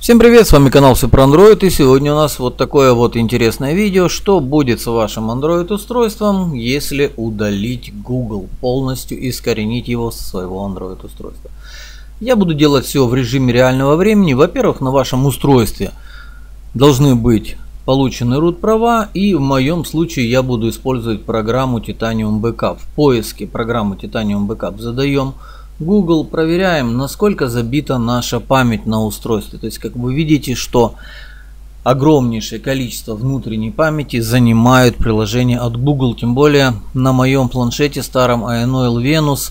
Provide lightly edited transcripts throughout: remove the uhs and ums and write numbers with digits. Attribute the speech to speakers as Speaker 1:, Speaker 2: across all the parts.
Speaker 1: Всем привет, с вами канал Все про Android, и сегодня у нас вот такое вот интересное видео, что будет с вашим Android устройством, если удалить Google, полностью искоренить его со своего Android устройства. Я буду делать все в режиме реального времени. Во-первых, на вашем устройстве должны быть получены root права, и в моем случае я буду использовать программу Titanium Backup. В поиске программу Titanium Backup задаем Google, проверяем, насколько забита наша память на устройстве. То есть, как вы видите, что огромнейшее количество внутренней памяти занимают приложения от Google. Тем более на моем планшете старом AONOIL Venus,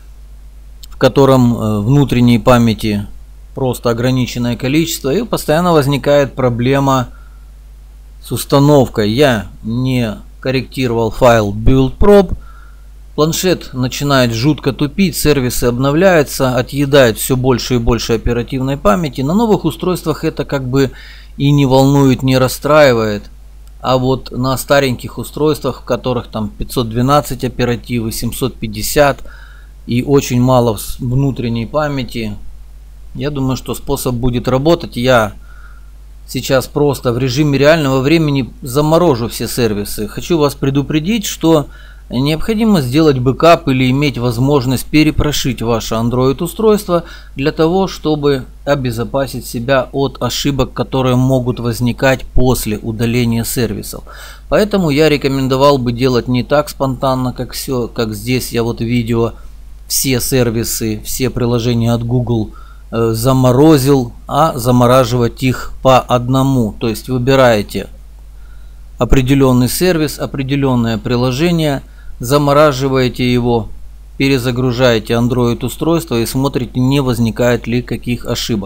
Speaker 1: в котором внутренней памяти просто ограниченное количество, и постоянно возникает проблема с установкой. Я не корректировал файл build.prop. Планшет начинает жутко тупить, сервисы обновляются, отъедает все больше и больше оперативной памяти. На новых устройствах это как бы и не волнует, не расстраивает. А вот на стареньких устройствах, в которых там 512 оперативы, 750 и очень мало внутренней памяти, я думаю, что способ будет работать. Я сейчас просто в режиме реального времени заморожу все сервисы. Хочу вас предупредить, что необходимо сделать бэкап или иметь возможность перепрошить ваше Android устройство для того, чтобы обезопасить себя от ошибок, которые могут возникать после удаления сервисов. Поэтому я рекомендовал бы делать не так спонтанно, как здесь я вот видео все сервисы, все приложения от Google заморозил, а замораживать их по одному. То есть выбираете определенный сервис, определенное приложение, замораживаете его, перезагружаете Android устройство и смотрите, не возникает ли каких ошибок.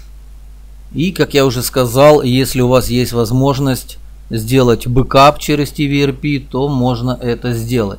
Speaker 1: И как я уже сказал, если у вас есть возможность сделать бэкап через TVRP, то можно это сделать.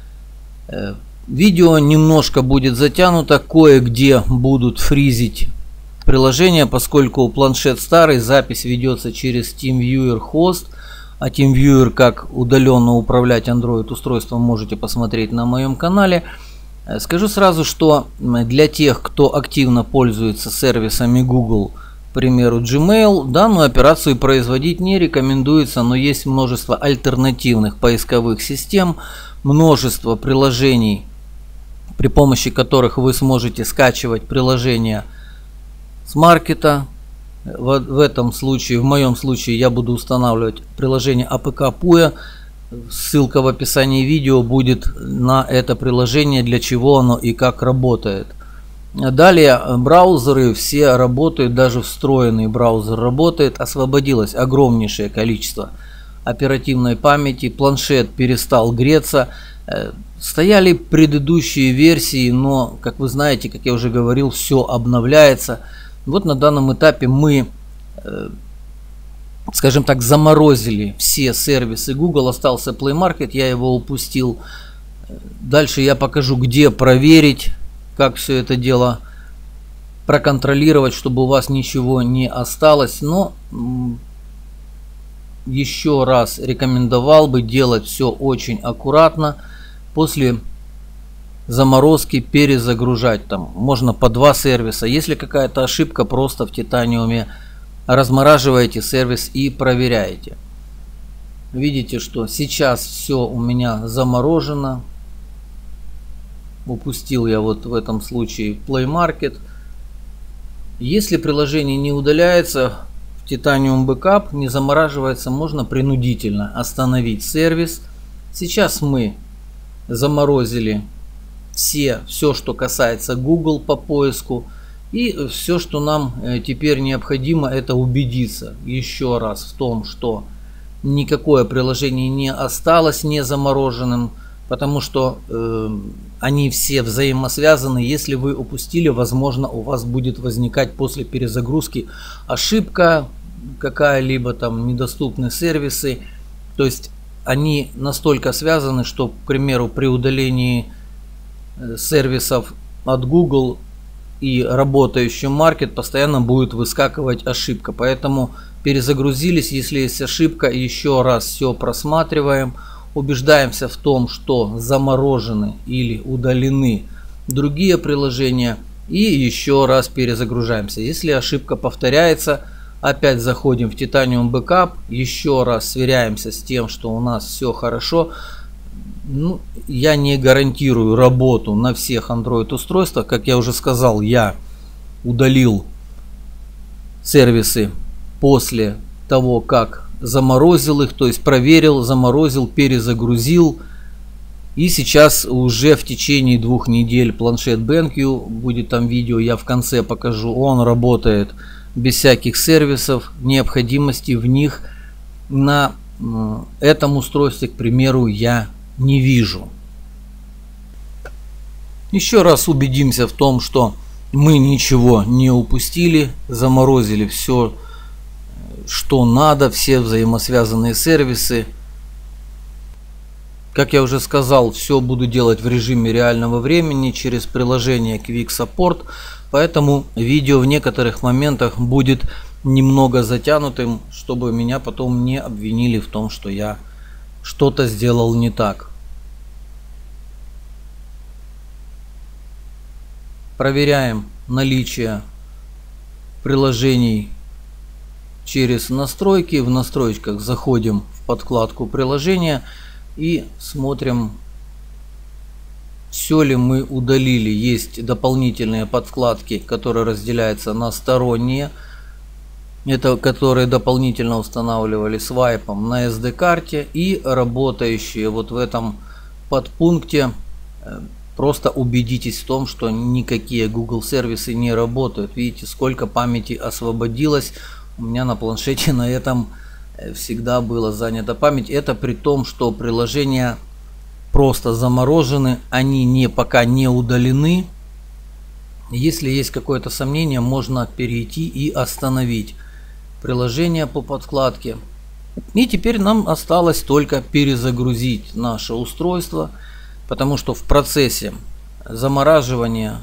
Speaker 1: Видео немножко будет затянуто, кое-где будут фризить приложения, поскольку планшет старый, запись ведется через TeamViewer Host. А TeamViewer, как удаленно управлять Android устройством, можете посмотреть на моем канале. Скажу сразу, что для тех, кто активно пользуется сервисами Google, к примеру Gmail, данную операцию производить не рекомендуется, но есть множество альтернативных поисковых систем, множество приложений, при помощи которых вы сможете скачивать приложения с маркета. В этом случае, в моем случае, я буду устанавливать приложение APK Puya. Ссылка в описании видео будет на это приложение, для чего оно и как работает. Далее браузеры все работают, даже встроенный браузер работает. Освободилось огромнейшее количество оперативной памяти. Планшет перестал греться. Стояли предыдущие версии, но, как вы знаете, как я уже говорил, все обновляется. Вот на данном этапе мы, скажем так, заморозили все сервисы Google. Остался Play Market, я его упустил. Дальше я покажу, где проверить, как все это дело проконтролировать, чтобы у вас ничего не осталось. Но еще раз рекомендовал бы делать все очень аккуратно. После заморозки перезагружать, там можно по 2 сервиса. Если какая-то ошибка, просто в Титаниуме размораживаете сервис и проверяете. Видите, что сейчас все у меня заморожено. Упустил я вот в этом случае Play Market. Если приложение не удаляется, в Titanium Backup не замораживается, можно принудительно остановить сервис. Сейчас мы заморозили все, что касается Google по поиску. И все, что нам теперь необходимо, это убедиться еще раз в том, что никакое приложение не осталось не замороженным, потому что они все взаимосвязаны. Если вы упустили, возможно, у вас будет возникать после перезагрузки ошибка какая-либо, там недоступны сервисы. То есть они настолько связаны, что, к примеру, при удалении сервисов от Google и работающий маркет постоянно будет выскакивать ошибка. Поэтому перезагрузились, если есть ошибка, еще раз все просматриваем, убеждаемся в том, что заморожены или удалены другие приложения. и еще раз перезагружаемся. Если ошибка повторяется, опять заходим в Titanium Backup, еще раз сверяемся с тем, что у нас все хорошо. Ну, я не гарантирую работу на всех Android устройствах. Как я уже сказал, я удалил сервисы после того, как заморозил их, то есть проверил, заморозил, перезагрузил. И сейчас уже в течение 2 недель планшет BenQ, будет там видео, я в конце покажу, он работает без всяких сервисов, необходимости в них на этом устройстве, к примеру, я не вижу. Еще раз убедимся в том, что мы ничего не упустили, заморозили все, что надо, все взаимосвязанные сервисы. Как я уже сказал, все буду делать в режиме реального времени через приложение Quick Support, поэтому видео в некоторых моментах будет немного затянутым, чтобы меня потом не обвинили в том, что я что-то сделал не так. Проверяем наличие приложений через настройки. В настройках заходим в подкладку приложения и смотрим, все ли мы удалили. Есть дополнительные подкладки, которые разделяются на сторонние. Это которые дополнительно устанавливали свайпом на SD-карте, и работающие вот в этом подпункте. Просто убедитесь в том, что никакие Google сервисы не работают. Видите, сколько памяти освободилось. У меня на планшете на этом всегда была занята память. Это при том, что приложения просто заморожены, они пока не удалены. Если есть какое-то сомнение, можно перейти и остановить приложение по подкладке. И теперь нам осталось только перезагрузить наше устройство, потому что в процессе замораживания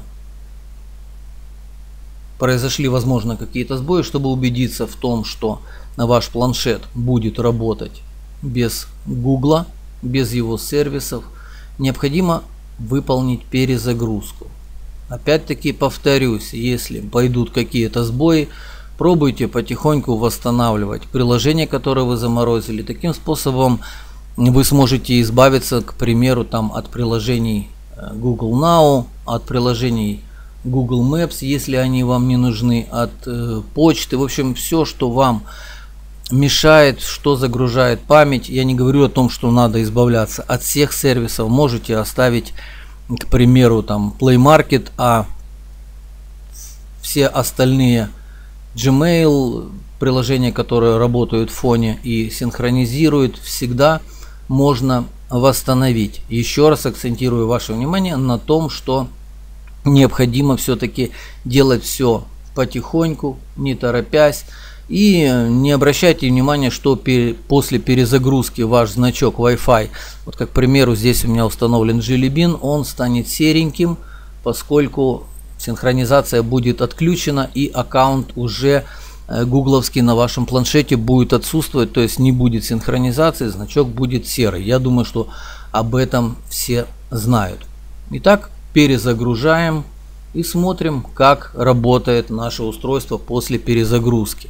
Speaker 1: произошли, возможно, какие-то сбои. Чтобы убедиться в том, что ваш планшет будет работать без Google, без его сервисов, необходимо выполнить перезагрузку. Опять-таки повторюсь, если пойдут какие-то сбои, пробуйте потихоньку восстанавливать приложение, которое вы заморозили. Таким способом вы сможете избавиться, к примеру, от приложений Google Now, от приложений Google Maps, если они вам не нужны, от почты. В общем, все, что вам мешает, что загружает память. Я не говорю о том, что надо избавляться от всех сервисов. Можете оставить, к примеру, Play Market, а все остальные Gmail, приложения, которые работают в фоне и синхронизируют, всегда можно восстановить. Еще раз акцентирую ваше внимание на том, что необходимо все-таки делать все потихоньку, не торопясь. И не обращайте внимания, что после перезагрузки ваш значок Wi-Fi, вот как, к примеру, здесь у меня установлен Jelly Bean, он станет сереньким, поскольку синхронизация будет отключена и аккаунт уже гугловский на вашем планшете будет отсутствовать, то есть не будет синхронизации, значок будет серый. Я думаю, что об этом все знают. Итак, перезагружаем и смотрим, как работает наше устройство после перезагрузки.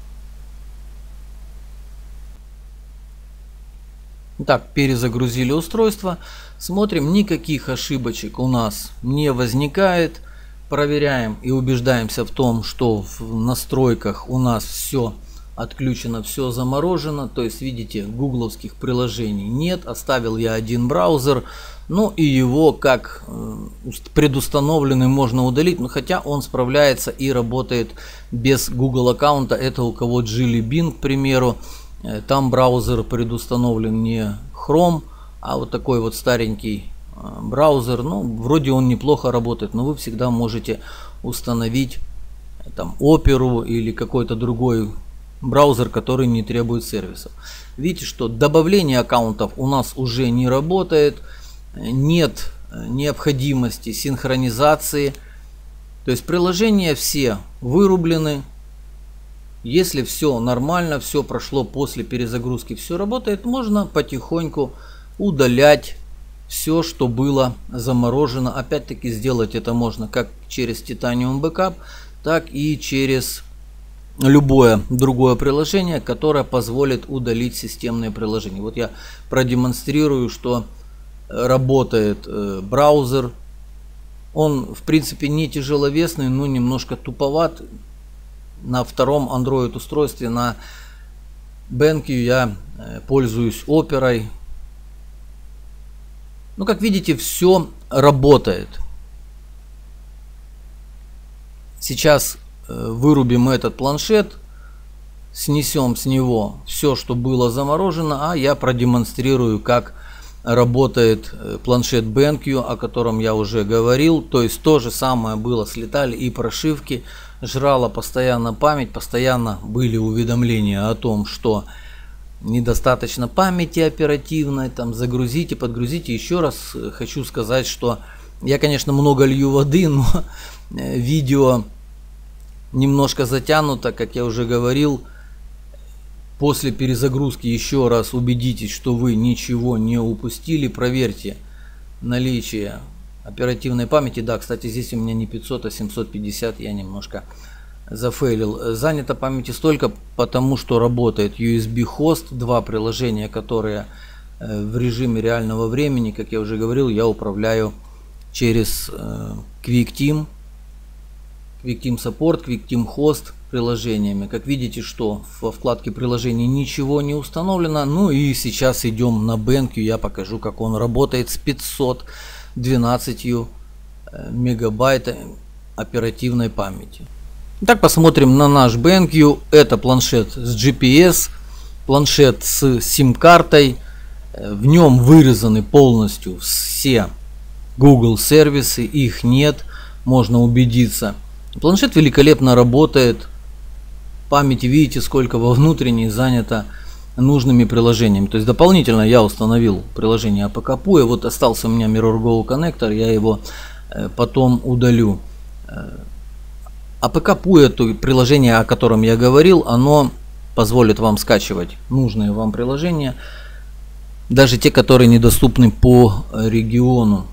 Speaker 1: Итак, перезагрузили устройство, смотрим, никаких ошибочек у нас не возникает. Проверяем и убеждаемся в том, что в настройках у нас все отключено, все заморожено. То есть, видите, гугловских приложений нет. Оставил я один браузер, ну и его как предустановленный можно удалить. Но хотя он справляется и работает без Google аккаунта. Это у кого Jelly Bean, к примеру. Там браузер предустановлен не Chrome, а вот такой вот старенький браузер. Ну, вроде он неплохо работает, но вы всегда можете установить Opera или какой-то другой браузер, который не требует сервисов. Видите, что добавление аккаунтов у нас уже не работает, нет необходимости синхронизации, то есть приложения все вырублены. Если все нормально, все прошло после перезагрузки, все работает, можно потихоньку удалять все, что было заморожено. Опять-таки сделать это можно как через Titanium Backup, так и через любое другое приложение, которое позволит удалить системные приложения. Вот я продемонстрирую, что работает браузер. Он в принципе не тяжеловесный, но немножко туповат. На втором Android устройстве на BenQ я пользуюсь Оперой. Ну, как видите, все работает. Сейчас вырубим этот планшет, снесем с него все, что было заморожено, а я продемонстрирую, как работает планшет BenQ, о котором я уже говорил. То есть то же самое было, слетали и прошивки, жрала постоянно память, постоянно были уведомления о том, что недостаточно памяти оперативной, там загрузите, подгрузите. Еще раз хочу сказать, что я, конечно, много лью воды, но видео немножко затянуто, как я уже говорил. После перезагрузки еще раз убедитесь, что вы ничего не упустили. Проверьте наличие оперативной памяти. Да, кстати, здесь у меня не 500, а 750. Я немножко зафейлил. Занято памяти столько, потому что работает USB хост. Два приложения, которые в режиме реального времени, как я уже говорил, я управляю через QuickTeam Support, QuickTeam Host приложениями. Как видите, что во вкладке приложений ничего не установлено. Ну и сейчас идем на BenQ, я покажу, как он работает с 512 мегабайт оперативной памяти. Итак, посмотрим на наш BenQ. Это планшет с GPS, планшет с сим-картой. В нем вырезаны полностью все Google сервисы, их нет, можно убедиться. Планшет великолепно работает. Памяти, видите, сколько во внутренней занято нужными приложениями. То есть дополнительно я установил приложение APK-PUE. Вот остался у меня MirrorGo коннектор, я его потом удалю. APK-PUE, то приложение, о котором я говорил, оно позволит вам скачивать нужные вам приложения, даже те, которые недоступны по региону.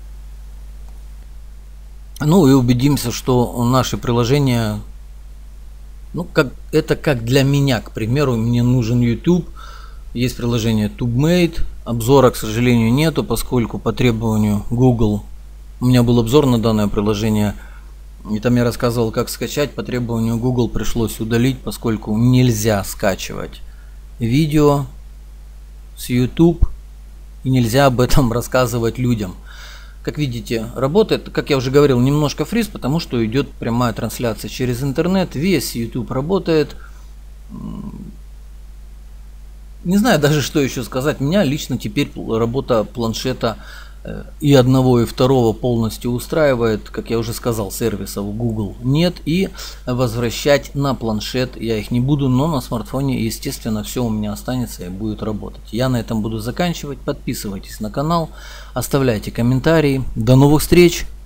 Speaker 1: Ну и убедимся, что наши приложения, ну это как для меня, к примеру, мне нужен YouTube, есть приложение TubeMate, обзора, к сожалению, нету, поскольку по требованию Google у меня был обзор на данное приложение, и там я рассказывал, как скачать. По требованию Google пришлось удалить, поскольку нельзя скачивать видео с YouTube и нельзя об этом рассказывать людям. Как видите, работает, как я уже говорил, немножко фриз, потому что идет прямая трансляция через интернет. Весь YouTube работает. Не знаю даже, что еще сказать. Меня лично теперь работа планшета и одного, и второго полностью устраивает. Как я уже сказал, сервисов Google нет. И возвращать на планшет я их не буду, но на смартфоне, естественно, все у меня останется и будет работать. Я на этом буду заканчивать. Подписывайтесь на канал, оставляйте комментарии. До новых встреч!